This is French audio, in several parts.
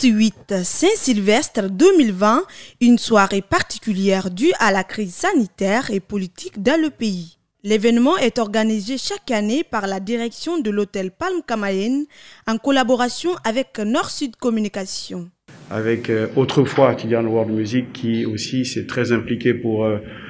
Acte 8, Saint-Sylvestre 2020, une soirée particulière due à la crise sanitaire et politique dans le pays. L'événement est organisé chaque année par la direction de l'hôtel Palm Camayen en collaboration avec Nord-Sud Communication. Avec autrefois Tidiane World Music qui aussi s'est très impliqué pour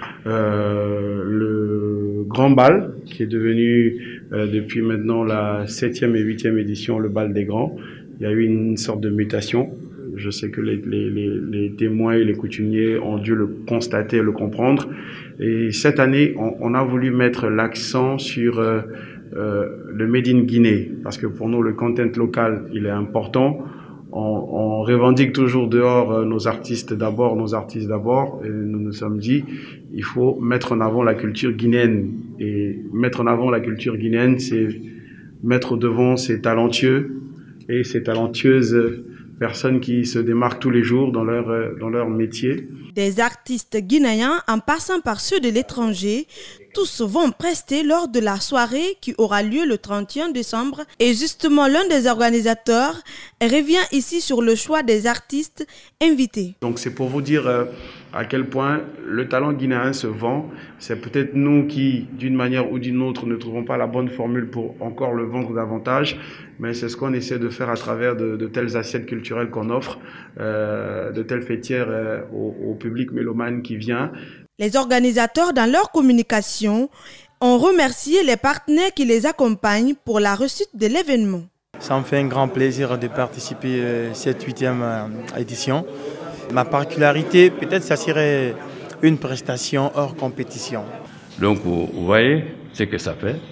le Grand Bal qui est devenu depuis maintenant la 7e et 8e édition le Bal des Grands. Il y a eu une sorte de mutation. Je sais que les témoins et les coutumiers ont dû le constater et le comprendre. Et cette année, on a voulu mettre l'accent sur le Made in Guinée parce que pour nous, le content local, il est important. On revendique toujours dehors nos artistes d'abord. Et nous nous sommes dit, il faut mettre en avant la culture guinéenne. Et mettre en avant la culture guinéenne, c'est mettre au devant ces talentueux et ces talentueuses personnes qui se démarquent tous les jours dans leur métier. Des artistes guinéens en passant par ceux de l'étranger, tous vont prester lors de la soirée qui aura lieu le 31 décembre. Et justement, l'un des organisateurs revient ici sur le choix des artistes invités. Donc c'est pour vous dire à quel point le talent guinéen se vend. C'est peut-être nous qui, d'une manière ou d'une autre, ne trouvons pas la bonne formule pour encore le vendre davantage. Mais c'est ce qu'on essaie de faire à travers de telles assiettes culturelles qu'on offre, de telles fêtières au public mélomane qui vient. Les organisateurs, dans leur communication, ont remercié les partenaires qui les accompagnent pour la réussite de l'événement. Ça me fait un grand plaisir de participer à cette 8e édition. Ma particularité, peut-être, ça serait une prestation hors compétition. Donc, vous voyez ce que ça fait.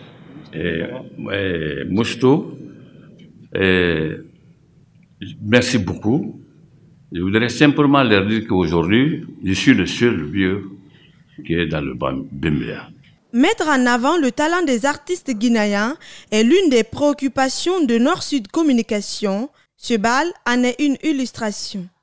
Mousto, merci beaucoup. Je voudrais simplement leur dire qu'aujourd'hui, je suis le seul vieux qui est dans le Bembea. Mettre en avant le talent des artistes guinéens est l'une des préoccupations de Nord-Sud Communication. Ce bal en est une illustration.